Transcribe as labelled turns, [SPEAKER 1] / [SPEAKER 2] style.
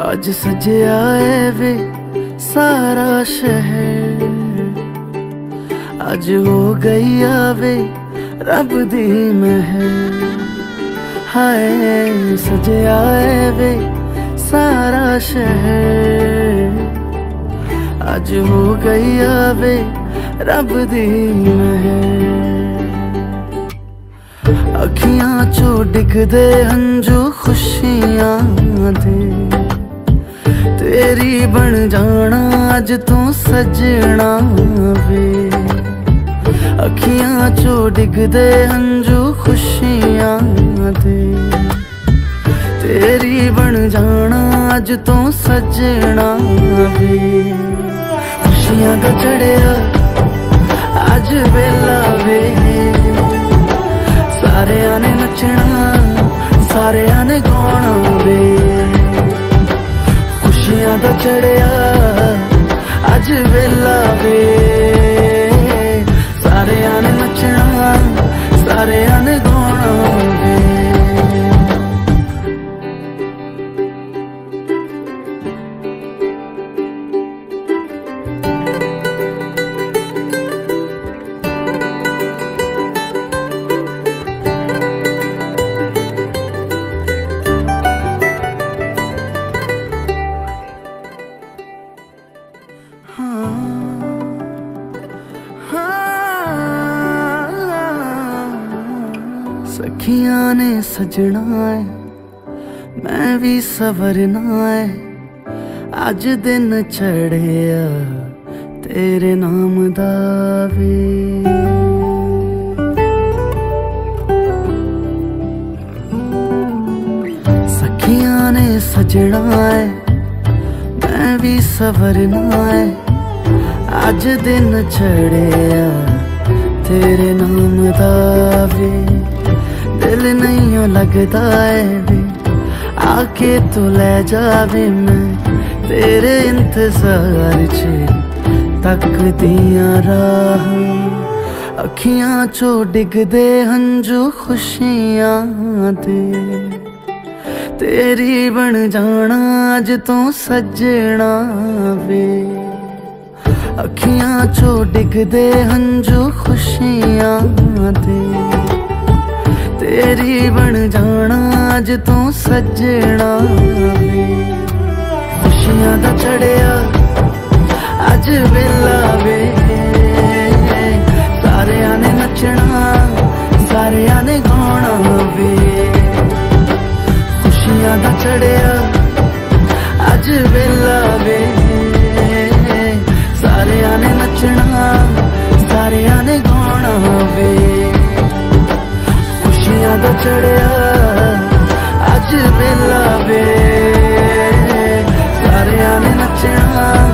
[SPEAKER 1] अज सजया है वे सारा शहर, अज हो गई आवे रब दी महर। हाय सजया है वे सारा शहर, अज हो गई आवे रब दी महर। अखियां चो डिगदे हंजू खुशियां दे, तेरी बन जाना अज तू सजना वे। अखियां चो डिगदे हंजू खुशियां दे, तेरी बन जाना अज तू सजना वे। खुशियां दा चढ़िया अज वेला वे, सारेयां ने नचना सारेयां ने गाना वे। खुशियां दा चढ़िया अज वेला वे, सारेयां ने नचना सारेयां ने गाना वे। सखियां ने सजना है मैं भी सवरना है, अज दिन चढ़िया तेरे नाम दा वे। सखियां ने सजना है मैं भी सवरना है, अज दिन चढ़िया तेरे नाम दा वे। दिल नहीं लगता है वे आके तू ले जावे, मैं तेरे इंतजार च तकदियां राह। अखियां चो डिगदे हंजू खुशियां दे, तेरी बन जाना अज तू सजना वे। अखियां चो डिगदे हंजू खुशियां दे, तेरी बन जाना अज तू सजना वे। खुशियां दा चढ़िया अज वेला वे, सारेयां ने नचना सारेयां ने गाना वे। खुशियां दा चढ़िया अज वेला वे, सारेयां ने नचना सारेयां ने गाना वे। खुशियां दा चढ़िया अज वेला वे, सारेयां ने नचना